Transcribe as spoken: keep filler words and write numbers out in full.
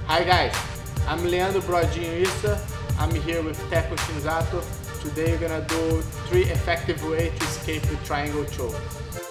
Hi guys, I'm Leandro Brodinho Issa. I'm here with Teco Shinzato. Today we're gonna do three effective ways to escape the triangle choke.